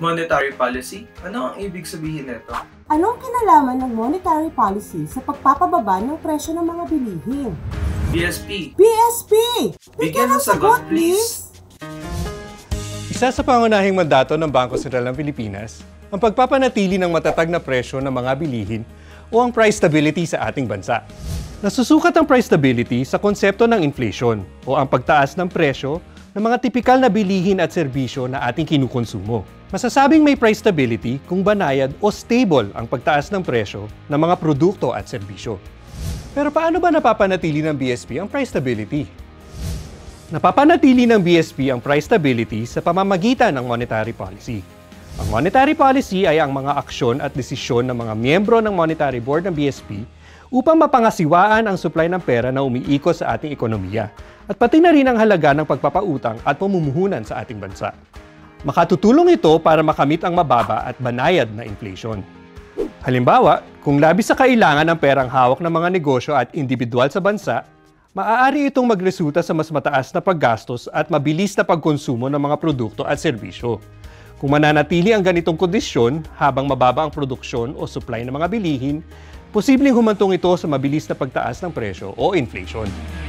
Monetary policy? Ano ang ibig sabihin nito? Ano ang kinalaman ng monetary policy sa pagpapababa ng presyo ng mga bilihin? BSP. BSP! Bigyan ng sagot, please. Isa sa pangunahing mandato ng Bangko Sentral ng Pilipinas ang pagpapanatili ng matatag na presyo ng mga bilihin o ang price stability sa ating bansa. Nasusukat ang price stability sa konsepto ng inflation o ang pagtaas ng presyo ng mga tipikal na bilihin at serbisyo na ating kinukonsumo. Masasabing may price stability kung banayad o stable ang pagtaas ng presyo ng mga produkto at serbisyo. Pero paano ba napapanatili ng BSP ang price stability? Napapanatili ng BSP ang price stability sa pamamagitan ng monetary policy. Ang monetary policy ay ang mga aksyon at desisyon ng mga miyembro ng Monetary Board ng BSP upang mapangasiwaan ang supply ng pera na umiikot sa ating ekonomiya at pati na rin ang halaga ng pagpapautang at pamumuhunan sa ating bansa. Makatutulong ito para makamit ang mababa at banayad na inflation. Halimbawa, kung labis sa kailangan ng perang hawak ng mga negosyo at individual sa bansa, maaari itong magresulta sa mas mataas na paggastos at mabilis na pagkonsumo ng mga produkto at serbisyo. Kung mananatili ang ganitong kondisyon habang mababa ang produksyon o supply ng mga bilihin, posibleng humantong ito sa mabilis na pagtaas ng presyo o inflation.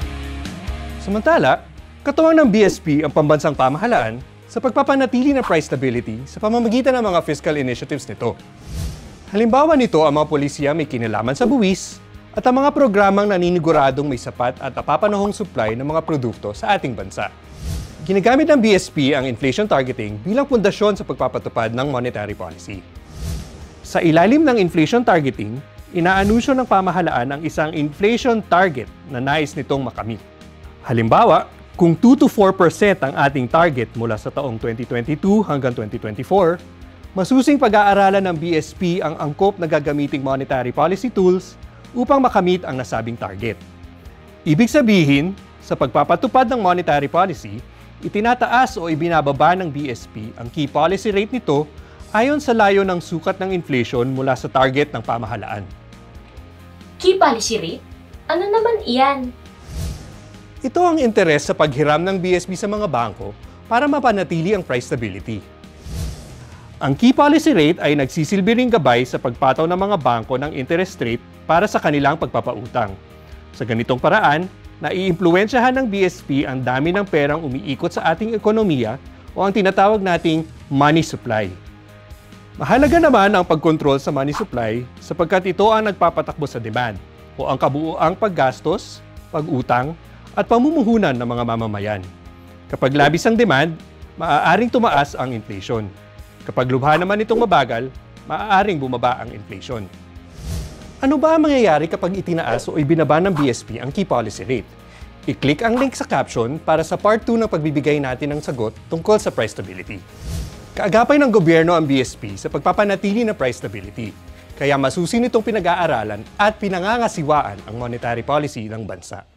Samantala, katuwang ng BSP ang pambansang pamahalaan sa pagpapanatili ng price stability sa pamamagitan ng mga fiscal initiatives nito. Halimbawa nito ang mga polisiya may kinalaman sa buwis at ang mga programang naniniguradong may sapat at napapanahong supply ng mga produkto sa ating bansa. Ginagamit ng BSP ang inflation targeting bilang pundasyon sa pagpapatupad ng monetary policy. Sa ilalim ng inflation targeting, inaanunsyo ng pamahalaan ang isang inflation target na nais nitong makamit. Halimbawa, kung 2 to 4% ang ating target mula sa taong 2022 hanggang 2024, masusing pag-aaralan ng BSP ang angkop na gagamiting monetary policy tools upang makamit ang nasabing target. Ibig sabihin, sa pagpapatupad ng monetary policy, itinataas o ibinababa ng BSP ang key policy rate nito ayon sa layo ng sukat ng inflation mula sa target ng pamahalaan. Key policy rate? Ano naman iyan? Ito ang interes sa paghiram ng BSP sa mga bangko para mapanatili ang price stability. Ang key policy rate ay nagsisilbi ring gabay sa pagpataw ng mga bangko ng interest rate para sa kanilang pagpapautang. Sa ganitong paraan, naiimpluwensyahan ng BSP ang dami ng perang umiikot sa ating ekonomiya o ang tinatawag nating money supply. Mahalaga naman ang pagkontrol sa money supply sapagkat ito ang nagpapatakbo sa demand o ang kabuuang paggastos, pag-utang, at pamumuhunan ng mga mamamayan. Kapag labis ang demand, maaaring tumaas ang inflation. Kapag lubha naman itong mabagal, maaaring bumaba ang inflation. Ano ba ang mangyayari kapag itinaas o ibinaba ng BSP ang key policy rate? I-click ang link sa caption para sa part 2 ng pagbibigay natin ng sagot tungkol sa price stability. Kaagapay ng gobyerno ang BSP sa pagpapanatili ng price stability, kaya masusin itong pinag-aaralan at pinangangasiwaan ang monetary policy ng bansa.